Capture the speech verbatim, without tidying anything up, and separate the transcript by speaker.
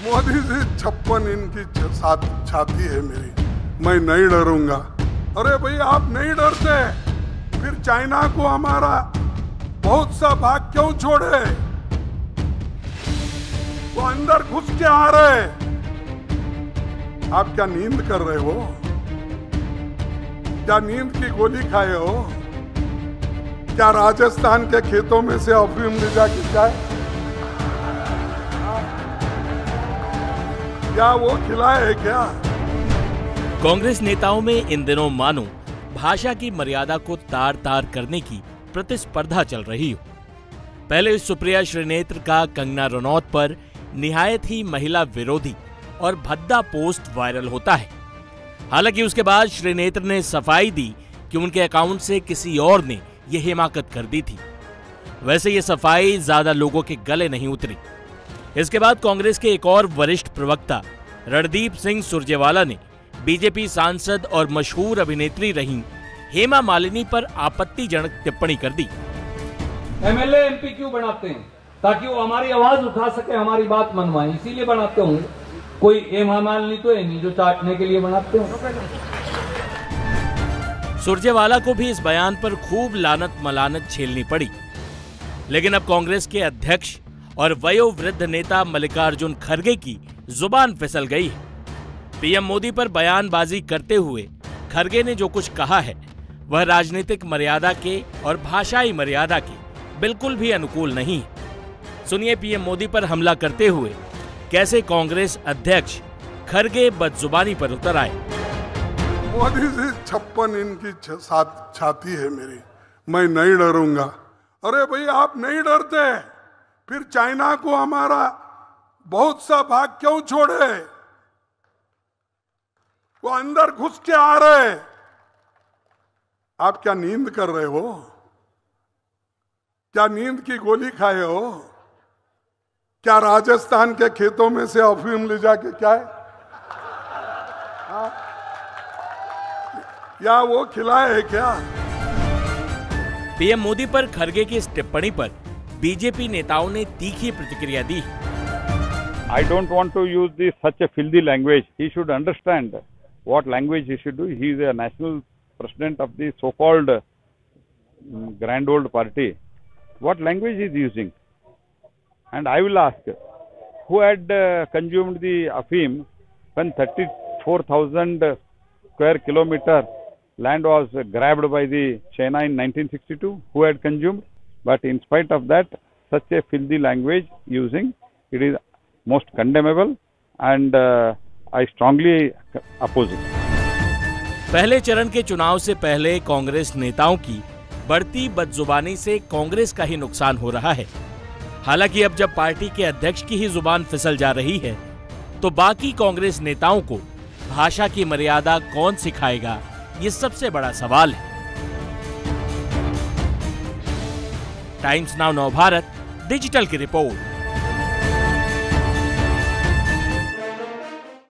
Speaker 1: मोदी जी छप्पन इनकी साथ छाती है मेरी, मैं नहीं डरूंगा। अरे भाई आप नहीं डरते, फिर चाइना को हमारा बहुत सा भाग क्यों छोड़े? वो अंदर घुस के आ रहे। आप क्या नींद कर रहे हो? क्या नींद की गोली खाए हो? क्या राजस्थान के खेतों में से अफीम ले जाके जाए? क्या वो खिलाए है क्या?
Speaker 2: कांग्रेस नेताओं में इन दिनों मानो भाषा की मर्यादा को तार तार करने की प्रतिस्पर्धा चल रही हो। पहले सुप्रिया श्रीनेत्र का कंगना रनौत पर निहायत ही महिला विरोधी और भद्दा पोस्ट वायरल होता है। हालांकि उसके बाद श्रीनेत्र ने सफाई दी कि उनके अकाउंट से किसी और ने यह हिमाकत कर दी थी। वैसे ये सफाई ज्यादा लोगों के गले नहीं उतरी। इसके बाद कांग्रेस के एक और वरिष्ठ प्रवक्ता रणदीप सिंह सुरजेवाला ने बीजेपी सांसद और मशहूर अभिनेत्री रही हेमा मालिनी पर आपत्तिजनक टिप्पणी कर दी।
Speaker 3: एमएलए एमपी क्यों बनाते हैं? ताकि वो हमारी आवाज उठा सके, हमारी बात मनवाए, इसीलिए बनाते होंगे। कोई हेमा मालिनी तो है नहीं जो चाटने के लिए बनाते हो।
Speaker 2: सुरजेवाला को भी इस बयान पर खूब लानत मलानत झेलनी पड़ी। लेकिन अब कांग्रेस के अध्यक्ष और वयोवृद्ध नेता मल्लिकार्जुन खड़गे की जुबान फिसल गई है। पीएम मोदी पर बयानबाजी करते हुए खड़गे ने जो कुछ कहा है वह राजनीतिक मर्यादा के और भाषाई मर्यादा के बिल्कुल भी अनुकूल नहीं है। सुनिए पीएम मोदी पर हमला करते हुए कैसे कांग्रेस अध्यक्ष खड़गे बदजुबानी पर उतर आए।
Speaker 1: मोदी जी छप्पन इनकी साथ छाती है मेरी, मैं नहीं डरूंगा। अरे भाई आप नहीं डरते, फिर चाइना को हमारा बहुत सा भाग क्यों छोड़े? वो अंदर घुस के आ रहे। आप क्या नींद कर रहे हो? क्या नींद की गोली खाए हो? क्या राजस्थान के खेतों में से अफीम ले जाके क्या है? हाँ? या वो खिलाए है क्या?
Speaker 2: पीएम मोदी पर खड़गे की इस टिप्पणी पर बीजेपी नेताओं ने तीखी प्रतिक्रिया दी।
Speaker 4: I don't want to use this such a filthy language. He should understand what language he should do. He is a national president of the so-called um, grand old party. What language he is using? And I will ask, who had uh, consumed the Afim when thirty-four thousand square kilometer land was grabbed by the China in nineteen sixty-two? Who had consumed? But in spite of that, such a filthy language using, it is most condemnable and uh, I strongly oppose it.
Speaker 2: पहले चरण के चुनाव से पहले कांग्रेस नेताओं की बढ़ती बदजुबानी से कांग्रेस का ही नुकसान हो रहा है। हालांकि अब जब पार्टी के अध्यक्ष की ही जुबान फिसल जा रही है तो बाकी कांग्रेस नेताओं को भाषा की मर्यादा कौन सिखाएगा, ये सबसे बड़ा सवाल है। टाइम्स नाउ नव भारत डिजिटल की रिपोर्ट।